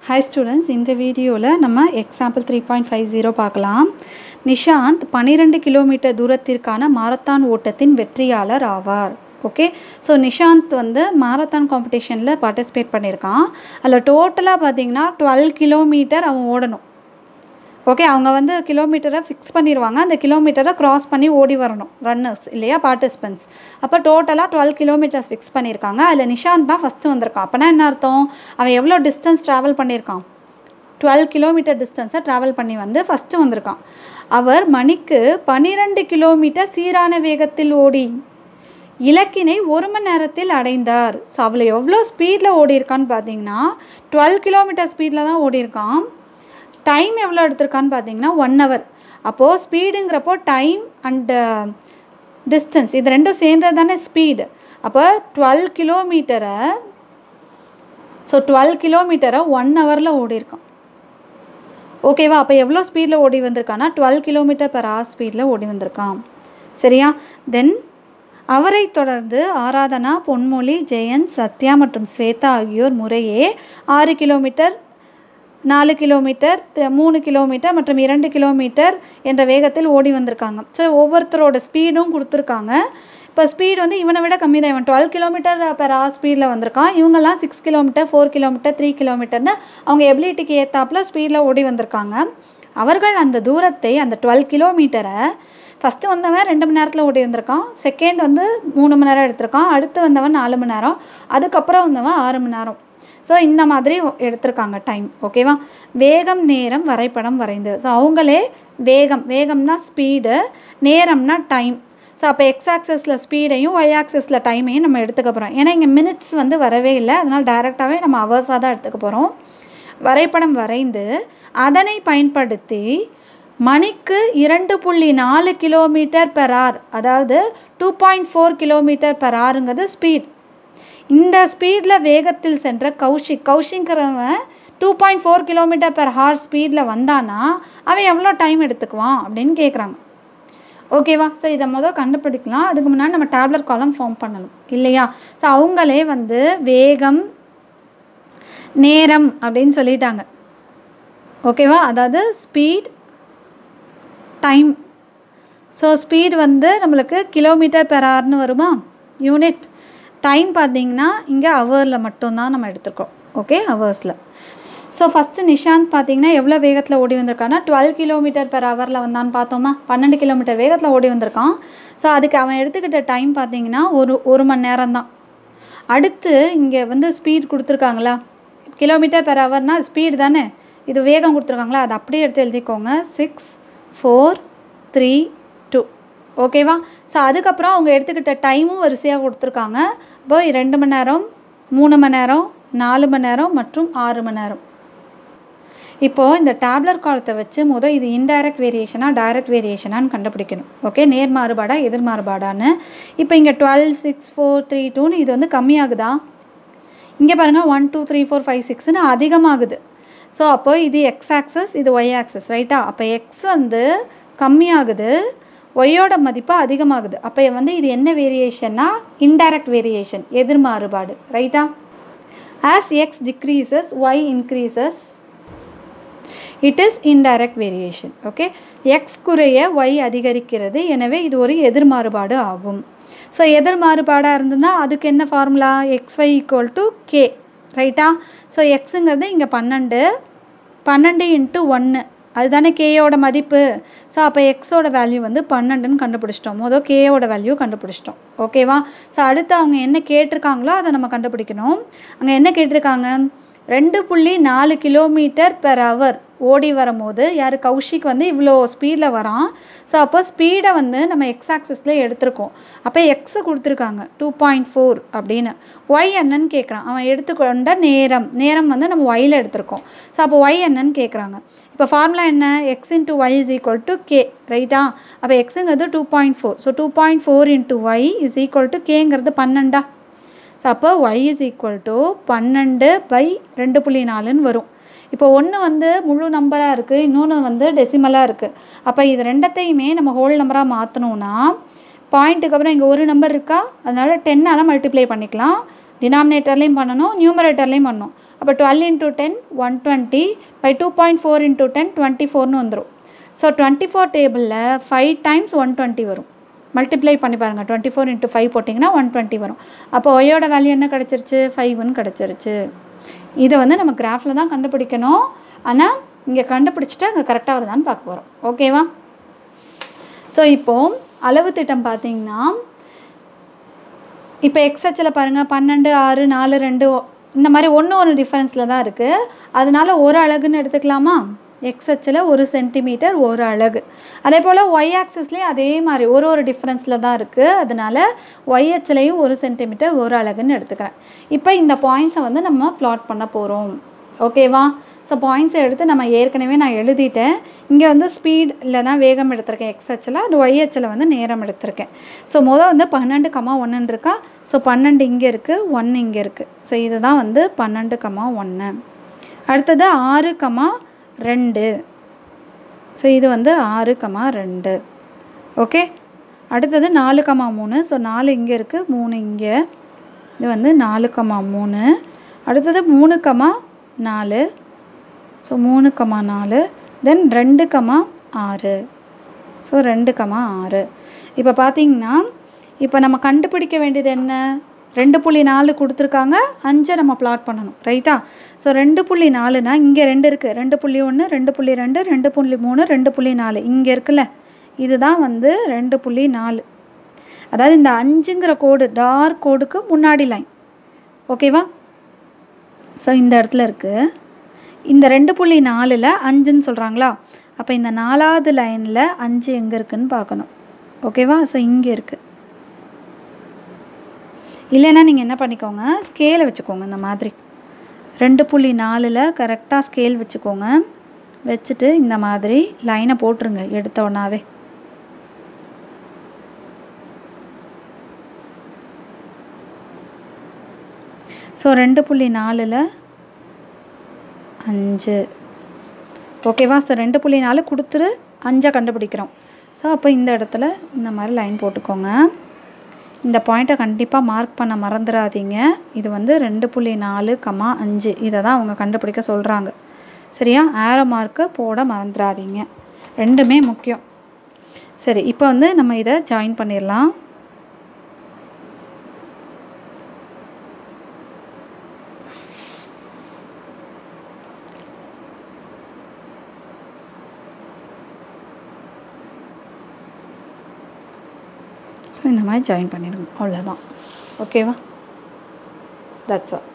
Hi students, in the video la nama example 3.50 பார்க்கலாம். Nishanth 12 kilometre தூரத்திற்கான marathon ஓட்டத்தின் வெற்றியாளர் ஆவார். ஓகே, ஸோ நிஷாந்த் வந்து மாரத்தான் காம்படிஷனில் பார்ட்டிசிபேட் பண்ணியிருக்கான். அதில் டோட்டலாக பார்த்தீங்கன்னா 12 கிலோமீட்டர் அவன் ஓடணும். ஓகே, அவங்க வந்து கிலோமீட்டரை ஃபிக்ஸ் பண்ணிடுவாங்க, அந்த கிலோமீட்டரை க்ராஸ் பண்ணி ஓடி வரணும் ரன்னர்ஸ் இல்லையா, பார்ட்டிசிபென்ட்ஸ். அப்போ டோட்டலாக 12 கிலோமீட்டர்ஸ் ஃபிக்ஸ் பண்ணியிருக்காங்க. அதில் நிஷாந்த் தான் ஃபஸ்ட்டு வந்திருக்கான். அப்போனா என்ன அர்த்தம், அவன் எவ்வளோ டிஸ்டன்ஸ் ட்ராவல் பண்ணியிருக்கான், 12 கிலோமீட்டர் டிஸ்டன்ஸை ட்ராவல் பண்ணி வந்து ஃபஸ்ட்டு வந்திருக்கான். அவர் மணிக்கு 12 கிலோமீட்டர் சீரான வேகத்தில் ஓடி இலக்கினை 1 மணி நேரத்தில் அடைந்தார். ஸோ அவளை எவ்வளோ ஸ்பீடில் ஓடிருக்கான்னு பார்த்தீங்கன்னா 12 கிலோமீட்டர் ஸ்பீடில் தான் ஓடிருக்கான். டைம் எவ்வளோ எடுத்திருக்கான்னு பார்த்தீங்கன்னா 1 hour. அப்போது ஸ்பீடுங்கிறப்போ டைம் அண்டு டிஸ்டன்ஸ் இது ரெண்டும் சேர்ந்தது தானே ஸ்பீடு. அப்போ 12 கிலோமீட்டரை 1 hourல ஓடிருக்கான். ஓகேவா, அப்போ எவ்வளோ ஸ்பீடில் ஓடி வந்திருக்கான்னா 12 km/h ஸ்பீடில் ஓடி வந்திருக்கான். சரியா, தென் அவரை தொடர்ந்து ஆராதனா, பொன்மொழி, ஜெயந்த், சத்யா மற்றும் ஸ்வேதா ஆகியோர் முறையே 6 கிலோமீட்டர், 4 கிலோமீட்டர், 3 கிலோமீட்டர் மற்றும் 2 கிலோமீட்டர் என்ற வேகத்தில் ஓடி வந்திருக்காங்க. ஸோ ஒவ்வொருத்தரோட ஸ்பீடும் கொடுத்துருக்காங்க. இப்போ ஸ்பீடு வந்து இவனை விட கம்மி தான். இவன் 12 km/h ஸ்பீடில் வந்திருக்கான். இவங்கெல்லாம் 6 கிலோமீட்டர், 4 கிலோமீட்டர், 3 கிலோமீட்டர்னு அவங்க எபிலிட்டிக்கு ஏற்றாப்பில் ஸ்பீடில் ஓடி வந்திருக்காங்க. அவர்கள் அந்த தூரத்தை, அந்த 12 கிலோமீட்டரை ஃபஸ்ட்டு வந்தவன் 2 மணி நேரத்தில் ஓடி வந்திருக்கான், செகண்ட் வந்து 3 மணி நேரம் எடுத்திருக்கான், அடுத்து வந்தவன் 4 மணி நேரம், அதுக்கப்புறம் வந்தவன் 6 மணி நேரம். ஸோ இந்த மாதிரி எடுத்திருக்காங்க டைம். ஓகேவா, வேகம், நேரம், வரைபடம் வரைந்து. ஸோ அவங்களே வேகம்னா ஸ்பீடு, நேரம்னா டைம். ஸோ அப்போ எக்ஸ் ஆக்சஸில் ஸ்பீடையும் ஒய் ஆக்சஸில் டைமையும் நம்ம எடுத்துக்க போகிறோம். ஏன்னா இங்கே மினிட்ஸ் வந்து வரவே இல்லை, அதனால் டைரெக்டாகவே நம்ம ஹவர்ஸாக தான் எடுத்துக்க போகிறோம். வரைபடம் வரைந்து அதனை பயன்படுத்தி மணிக்கு 2.4 km/h, அதாவது 2.4 km/hங்கிறது ஸ்பீட். இந்த ஸ்பீடில் வேகத்தில் சென்ற கௌஷிங்கிறவன் 2.4 km/h ஸ்பீடில் வந்தானா அவன் எவ்வளோ டைம் எடுத்துக்குவான் அப்படின்னு கேட்குறாங்க. ஓகேவா, ஸோ இதை முதல் கண்டுபிடிக்கலாம். அதுக்கு முன்னாடி நம்ம டேப்லர் காலம் ஃபார்ம் பண்ணணும் இல்லையா. ஸோ அவங்களே வந்து வேகம், நேரம் அப்படின்னு சொல்லிட்டாங்க. ஓகேவா, அதாவது ஸ்பீட், டைம். ஸோ ஸ்பீட் வந்து நம்மளுக்கு km/hன்னு வருமா யூனிட். டைம் பார்த்திங்கன்னா இங்கே ஹவரில் மட்டும்தான் நம்ம எடுத்துருக்கோம். ஓகே, ஹவர்ஸில். ஸோ ஃபஸ்ட்டு நிஷாந்த் பார்த்திங்கன்னா எவ்வளோ வேகத்தில் ஓடி வந்திருக்கான்னா 12 km/hல வந்தான்னு பார்த்தோமா, 12 கிலோமீட்டர் வேகத்தில் ஓடி வந்திருக்கான். ஸோ அதுக்கு அவன் எடுத்துக்கிட்ட டைம் பார்த்திங்கன்னா ஒரு மணி நேரம் தான். அடுத்து இங்கே வந்து ஸ்பீட் கொடுத்துருக்காங்களா, km/hனா ஸ்பீடு தானே, இது வேகம் கொடுத்துருக்காங்களா, அதை அப்படியே எடுத்து எழுதிக்கோங்க. 6, 4, 3, 2. ஓகேவா, ஸோ அதுக்கப்புறம் அவங்க எடுத்துக்கிட்ட டைமும் வரிசையாக கொடுத்துருக்காங்க. இப்போ 2 மணி நேரம், 3 மணி நேரம், 4 மணி நேரம் மற்றும் 6 மணி நேரம். இப்போது இந்த டேப்லர் காலத்தை வச்சு இது இன்டைரக்ட் வேரியேஷனா டைரக்ட் வேரியேஷனான்னு கண்டுபிடிக்கணும். ஓகே, நேர் மாறுபாடா எதிர் மாறுபாடான்னு. இப்போ இங்கே 12, 6, 4, 3, 2ன்னு இது வந்து கம்மியாகுதா, இங்கே பாருங்கள் 1, 2, 3, 4, 5, 6ன்னு அதிகமாகுது. ஸோ அப்போ இது எக்ஸ் ஆக்சஸ், இது ஒய் ஆக்சஸ், ரைட்டா. அப்போ எக்ஸ் வந்து கம்மியாகுது, ஒய்யோட மதிப்பு அதிகமாகுது. அப்போ வந்து இது என்ன வேரியேஷன்னா இன்டைரக்ட் வேரியேஷன், எதிர் மாறுபாடு, ரைட்டா. As X decreases Y increases it is indirect variation. Okay, X குறைய ஒய் அதிகரிக்கிறது, எனவே இது ஒரு எதிர் மாறுபாடு ஆகும். ஸோ எதிர் மாறுபாடாக இருந்ததுன்னா அதுக்கு என்ன ஃபார்முலா, xy = k, ரைட்டா. ஸோ எக்ஸுங்கிறது இங்கே 12 × 1 அதுதானே கேயோட மதிப்பு. ஸோ அப்போ எக்ஸோட வேல்யூ வந்து 12ன்னு கண்டுபிடிச்சிட்டோம். கேயோட வேல்யூ கண்டுபிடிச்சிட்டோம். ஓகேவா, ஸோ அடுத்து அவங்க என்ன கேட்டிருக்காங்களோ அதை நம்ம கண்டுபிடிக்கணும். அங்கே என்ன கேட்டிருக்காங்க, 2.4 km/h ஓடி வரும்போது யார் கௌஷிக் வந்து இவ்வளோ ஸ்பீடில் வரான். ஸோ அப்போ ஸ்பீடை வந்து நம்ம எக்ஸ் ஆக்சஸில் எடுத்திருக்கோம். அப்போ எக்ஸு கொடுத்துருக்காங்க 2.4 அப்படின்னு. ஒய் என்னன்னு கேட்குறான், அவன் எடுத்துக்கொண்ட நேரம் வந்து நம்ம ஒயில் எடுத்திருக்கோம். ஸோ அப்போ ஒய் என்னன்னு கேட்குறாங்க. இப்போ ஃபார்முலா என்ன, x × y = k, ரைட்டா. அப்போ எக்ஸுங்கிறது 2.4. ஸோ 2.4 × y = kங்கிறது 12. ஸோ அப்போ y = 12/2.4ன்னு வரும். இப்போ ஒன்று வந்து முழு நம்பராக இருக்குது, இன்னொன்று வந்து டெசிமலாக இருக்குது. அப்போ இது ரெண்டத்தையுமே நம்ம ஹோல் நம்பராக மாற்றணுன்னா பாயிண்ட்டுக்கு அப்புறம் இங்கே ஒரு நம்பர் இருக்கா, அதனால் 10ஆல் மல்டிப்ளை பண்ணிக்கலாம். டினாமினேட்டர்லேயும் பண்ணணும், நியூமரேட்டர்லேயும் பண்ணணும். அப்போ 12 into 10 120 by 2.4 into 10 24ன்னு வந்துடும். ஸோ 24 டேபிளில் 5 times 120 வரும். மல்டிப்ளை பண்ணி பாருங்கள், 24 into 5 போட்டிங்கன்னா 120 வரும். அப்போ ஒய்யோட வேல்யூ என்ன கிடச்சிருச்சு? 5ன்னு கிடச்சிருச்சு. இதை வந்து நம்ம கிராஃபில் தான் கண்டுபிடிக்கணும். ஆனால் இங்கே கண்டுபிடிச்சிட்டு அங்கே கரெக்டாக வருதான்னு பார்க்க போகிறோம். ஓகேவா? ஸோ இப்போது அளவு திட்டம் பார்த்திங்கன்னா, இப்போ எக்ஸ்ஹெச்சில் பாருங்கள் 12 6 4 2 இந்த மாதிரி ஒன்று டிஃப்ரென்ஸில் தான் இருக்குது. அதனால் ஒரு அலகுன்னு எடுத்துக்கலாமா? எக்ஸ்ஹெச்சில் 1 சென்டிமீட்டர் 1 அலகு. அதே போல் ஒய் ஆக்சிஸ்லேயும் அதே மாதிரி ஒரு டிஃப்ரென்ஸில் தான் இருக்குது. அதனால் ஒய்ஹெச்லேயும் 1 சென்டிமீட்டர் 1 அலகுன்னு எடுத்துக்கிறேன். இப்போ இந்த பாயிண்ட்ஸை வந்து நம்ம ப்ளாட் பண்ண போகிறோம். ஓகேவா? ஸோ பாயிண்ட்ஸை எடுத்து நம்ம ஏற்கனவே நான் எழுதிட்டேன். இங்கே வந்து ஸ்பீட் இல்லைனா வேகம் எடுத்திருக்கேன் எக்ஸ்ஹெச்சில், அது ஒய்ஹெச்சில் வந்து நேரம் எடுத்திருக்கேன். ஸோ முதல் வந்து 12,1 இருக்கா. ஸோ 12 இங்கே இருக்குது, 1 இங்கே இருக்குது. ஸோ இதுதான் வந்து 12,1. அடுத்தது 6,2. ஸோ இது வந்து 6,2. ஓகே. அடுத்தது 4,3. ஸோ 4 இங்கே இருக்குது, 3 இங்கே. இது வந்து 4,3. அடுத்தது 3,4. ஸோ 3,4. தென் 2,6. ஸோ 2,6. இப்போ பார்த்தீங்கன்னா, இப்போ நம்ம கண்டுபிடிக்க வேண்டியது என்ன? 2.4 கொடுத்துருக்காங்க, 5 நம்ம ப்ளாட் பண்ணணும். ரைட்டா? ஸோ 2.4னா இங்கே 2 இருக்குது, 2.1 2.2 2.3 2.4 இங்கே இருக்குல்ல, இதுதான் வந்து 2.4. அதாவது இந்த 5ங்கிற கோடு டார்க் கோடுக்கு முன்னாடி லைன். ஓகேவா? ஸோ இந்த இடத்துல இருக்குது. இந்த 2.4ல் 5ன்னு சொல்கிறாங்களா? அப்போ இந்த 4வது லைனில் 5 எங்கே இருக்குதுன்னு பார்க்கணும். ஓகேவா? ஸோ இங்கே இருக்குது. இல்லைன்னா நீங்கள் என்ன பண்ணிக்கோங்க, ஸ்கேலை வச்சுக்கோங்க. இந்த மாதிரி 2.4ல் கரெக்டாக ஸ்கேல் வச்சுக்கோங்க. வச்சுட்டு இந்த மாதிரி லைனை போட்டுருங்க எடுத்த உடனாவே. ஸோ 2.4ல் 5. ஓகேவா? ஸோ 2.4 கொடுத்துரு 5 கண்டுபிடிக்கிறோம். ஸோ அப்போ இந்த இடத்துல இந்த மாதிரி லைன் போட்டுக்கோங்க. இந்த பாயிண்ட்டை கண்டிப்பாக மார்க் பண்ண மறந்துடாதீங்க. இது வந்து 2.4,5 இதை தான் அவங்க கண்டுபிடிக்க சொல்கிறாங்க. சரியா? ஆரோ மார்க்கு போட மறந்துடாதீங்க. ரெண்டுமே முக்கியம். சரி, இப்போ வந்து நம்ம இதை ஜாயின் பண்ணிடலாம். இந்த மாதிரி ஜாயின் பண்ணிடுங்க. அவ்வளோதான். ஓகேவா? That's all.